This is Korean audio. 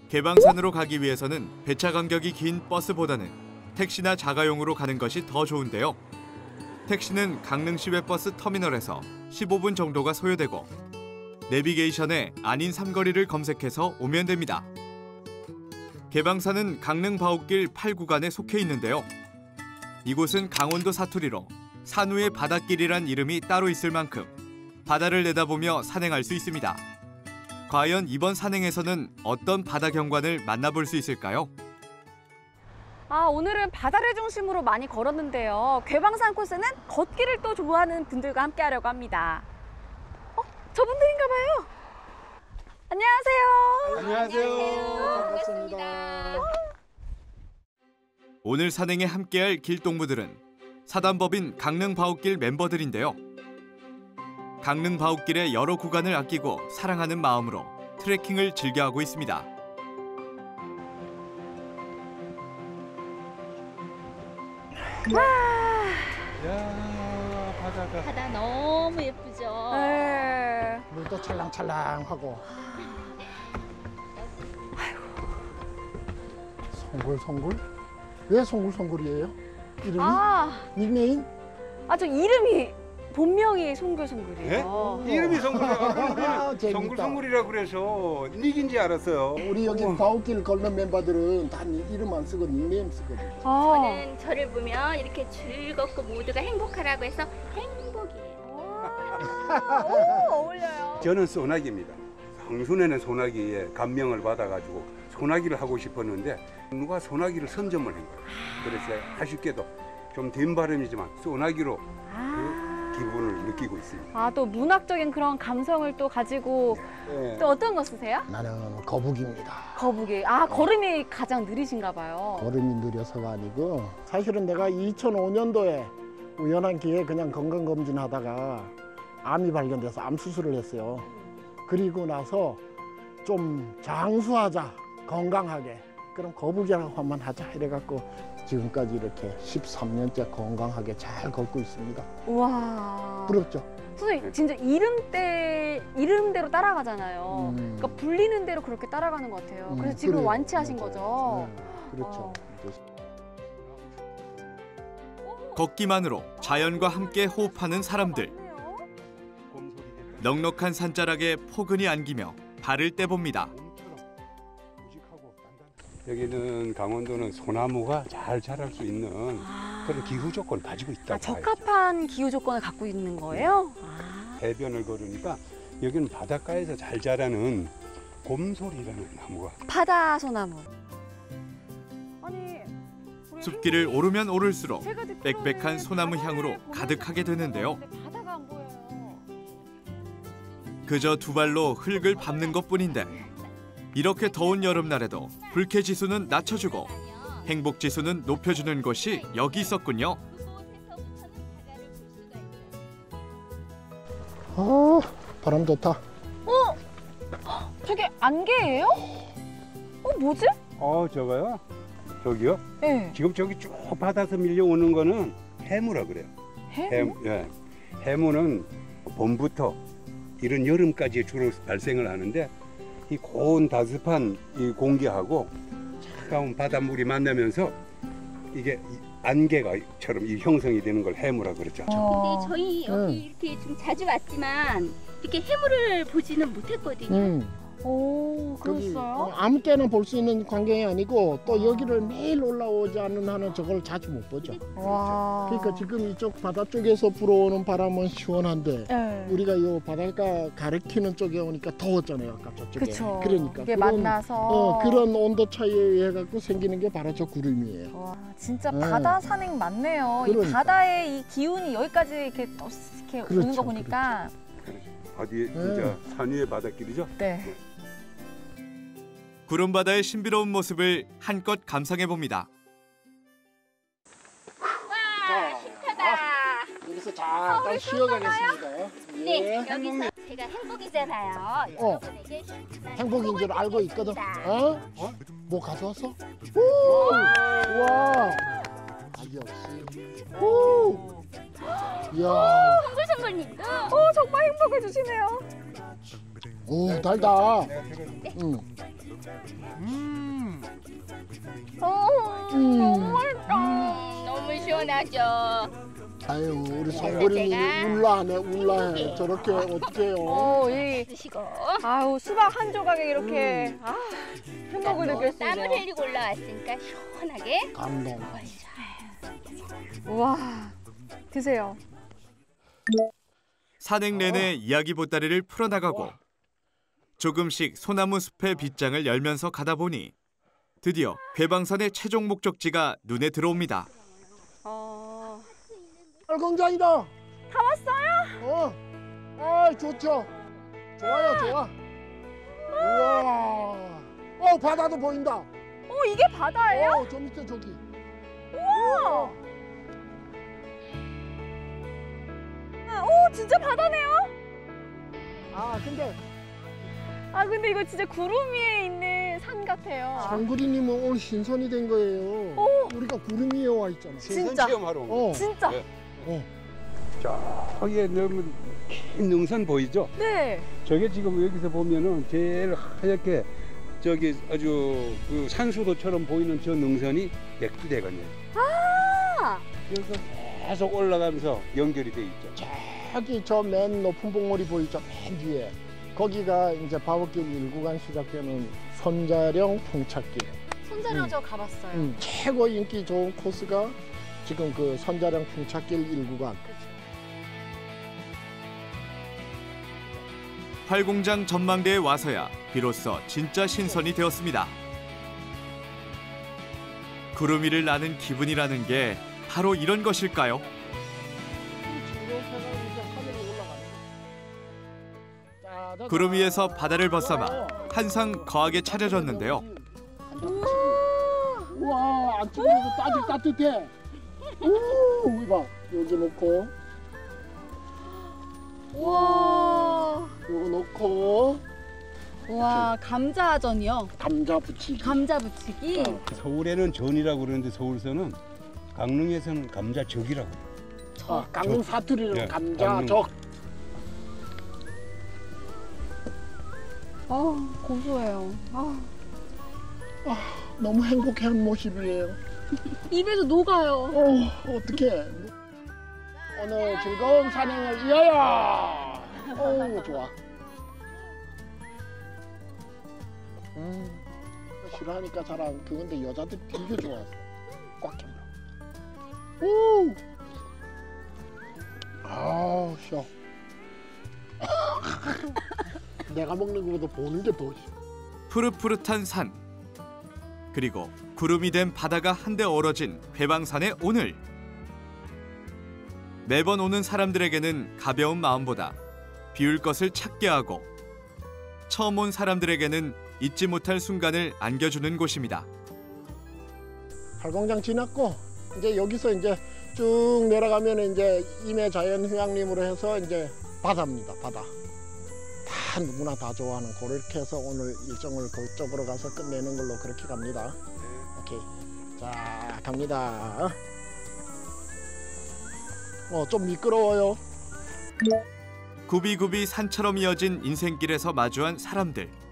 개방산으로 가기 위해서는 배차 간격이 긴 버스보다는 택시나 자가용으로 가는 것이 더 좋은데요. 택시는 강릉 시외버스 터미널에서 15분 정도가 소요되고 내비게이션에 아닌 삼거리를 검색해서 오면 됩니다. 개방산은 강릉 바옥길 8구간에 속해 있는데요. 이곳은 강원도 사투리로 산후의 바닷길이란 이름이 따로 있을 만큼 바다를 내다보며 산행할 수 있습니다. 과연 이번 산행에서는 어떤 바다 경관을 만나볼 수 있을까요? 오늘은 바다를 중심으로 많이 걸었는데요. 괴방산 코스는 걷기를 또 좋아하는 분들과 함께 하려고 합니다. 저분들인가 봐요. 안녕하세요. 안녕하세요. 반갑습니다. 오늘 산행에 함께할 길동무들은 사단법인 강릉 바옥길 멤버들인데요. 강릉 바옥길의 여러 구간을 아끼고 사랑하는 마음으로 트레킹을 즐겨하고 있습니다. 야, 바다가. 바다 너무 예쁘죠? 네. 물도 찰랑찰랑하고. 송골송골? 왜 송골송골이에요? 이름이? 닉네임? 저 이름이 본명이 송글송글이에요. 네? 이름이 송글송글. 재밌다. 송글송글이라고 그래서 닉인지 알았어요. 우리 여기 바옥길 걷는 멤버들은 다 이름 안 쓰고 닉네임 쓰거든요. 저는 저를 보면 이렇게 즐겁고 모두가 행복하라고 해서 행복이에요. 어울려요. 저는 소나기입니다. 성순에는 소나기에 감명을 받아가지고 소나기를 하고 싶었는데 누가 소나기를 선점을 한 거예요. 그래서 아쉽게도 좀 된 발음이지만 소나기로 그 기분을 느끼고 있습니다. 또 문학적인 그런 감성을 또 가지고 네. 또 어떤 거 쓰세요? 나는 거북입니다. 거북이. 걸음이 가장 느리신가 봐요. 걸음이 느려서가 아니고 사실은 내가 2005년도에 우연한 기회에 그냥 건강검진 하다가 암이 발견돼서 암 수술을 했어요. 그리고 나서 좀 장수하자, 건강하게. 그럼 거북이라고 한번 하자 이래갖고 지금까지 이렇게 13년째 건강하게 잘 걷고 있습니다. 우와. 부럽죠? 선생님 진짜 이름대로 따라가잖아요. 그러니까 불리는 대로 그렇게 따라가는 것 같아요. 그래서 지금 그래요. 완치하신 맞아요. 거죠? 네, 그렇죠. 걷기만으로 자연과 함께 호흡하는 사람들. 넉넉한 산자락에 포근히 안기며 발을 떼봅니다. 여기는 강원도는 소나무가 잘 자랄 수 있는 그런 기후 조건을 가지고 있다고 적합한 기후 조건을 갖고 있는 거예요? 해변을 걸으니까 여기는 바닷가에서 잘 자라는 곰소리라는 나무가 바다 소나무. 숲길을 오르면 오를수록 제가 듣기로는 빽빽한 소나무 향으로 바다를 가득하게 되는데요. 보는데 바다가 안 보여요. 그저 두 발로 흙을 밟는 것뿐인데 이렇게 더운 여름날에도 불쾌지수는 낮춰주고 행복지수는 높여주는 곳이 여기 있었군요. 바람 좋다. 저게 안개예요? 뭐지? 저거요? 저기요? 네. 지금 저기 쭉 바다에서 밀려오는 거는 해무라 그래요. 해무? 해무는 봄부터 이른 여름까지 주로 발생을 하는데 이 고온 다습한 이 공기하고 차가운 바닷물이 만나면서 이게 안개가처럼 이 형성이 되는 걸 해무라 그러죠. 근데 저희 여기 이렇게 좀 자주 왔지만 이렇게 해물을 보지는 못했거든요. 그랬어요? 아무 때나 볼 수 있는 광경이 아니고 또 여기를 매일 올라오지 않는 한은 저걸 자주 못 보죠. 와. 그러니까 지금 이쪽 바다 쪽에서 불어오는 바람은 시원한데 네. 우리가 이 바닷가 가리키는 쪽에 오니까 더웠잖아요. 아까 저쪽에. 그쵸. 그러니까 이게 그런, 만나서. 그런 온도 차이에 의해 갖고 생기는 게 바로 저 구름이에요. 와, 진짜 바다 산행 맞네요. 이 그러니까. 바다의 이 기운이 여기까지 이렇게 오는 그렇죠, 거 보니까. 어디 진짜 산 위의 바닷길이죠? 네. 구름바다의 신비로운 모습을 한껏 감상해 봅니다. 와, 힘차다. 여기서 잠깐 쉬어가겠습니다. 네, 여기서 제가 행복이잖아요. 여러분에게 행복인 줄 알고 있거든. 뭐 가져왔어? 오! 와! 역시. 오! 이야. 송글송글님. 정말 행복해 주시네요. 오, 달다. 너무 맛있다. 너무 시원하죠. 아유 우리 성그림이 울라하네 울라해. 저렇게 어떡해요. 드시고 아우 수박 한 조각에 이렇게 행복을 느낄 수 땀을 있네요. 흘리고 올라왔으니까 시원하게. 감동. 우와, 드세요. 산행 내내 이야기 보따리를 풀어나가고 조금씩 소나무 숲의 빗장을 열면서 가다 보니 드디어 괴방산의 최종 목적지가 눈에 들어옵니다. 팔공장이다. 다 왔어요? 아 좋죠. 좋아요 좋아. 우와. 바다도 보인다. 이게 바다예요? 저 밑에 저기. 우와. 오, 진짜 바다네요? 근데 이거 진짜 구름 위에 있는 산 같아요. 성그리님은 오늘 신선이 된 거예요. 우리가 구름 위에 와 있잖아. 진짜. 체험하러 온 거예요. 진짜. 저기에 너무 긴 능선 보이죠? 네. 저게 지금 여기서 보면은 제일 하얗게 저기 아주 그 산수도처럼 보이는 저 능선이 백두대간이에요. 그래서 계속 올라가면서 연결이 돼 있죠. 저기 저 맨 높은 봉우리 보이죠? 맨 뒤에. 거기가 이제 바보길 1구간 시작되는 선자령 풍차길. 손자령 저 가봤어요. 최고 인기 좋은 코스가 지금 그 선자령 풍차길 1구간. 활공장 전망대에 와서야 비로소 진짜 신선이 되었습니다. 구름 위를 나는 기분이라는 게 바로 이런 것일까요? 구름 위에서 바다를 벗삼아 한상 거하게 차려졌는데요. 우와, 안쪽으로도 따뜻해. 오, 이봐. 여기 놓고. 우와. 요거 놓고. 와, 감자전이요? 감자 부치기. 감자 부치기? 서울에는 전이라고 그러는데 서울서는 강릉에서는 감자적이라고 그래요. 강릉 사투리로 네, 감자적. 고소해요. 너무 행복한 모습이에요. 입에서 녹아요. 어떡해. 오늘 즐거운 산행을 이어요. 좋아. 싫어하니까 잘 안 그건데 여자들 되게 좋아했어. 꽉 껴. 쉬어. 내가 먹는 것보다 보는 게 더 싫어. 푸릇푸릇한 산 그리고 구름이 된 바다가 한데 어우러진 괴방산의 오늘. 매번 오는 사람들에게는 가벼운 마음보다 비울 것을 찾게 하고 처음 온 사람들에게는 잊지 못할 순간을 안겨주는 곳입니다. 팔공장 지났고 이제 여기서 이제 쭉 내려가면 이제 임해자연휴양림으로 해서 이제 바다입니다. 바다. 다 누구나 다 좋아하는 그렇게 해서 오늘 일정을 그쪽으로 가서 끝내는 걸로 그렇게 갑니다. 오케이. 자, 갑니다. 좀 미끄러워요. 굽이굽이 산처럼 이어진 인생길에서 마주한 사람들.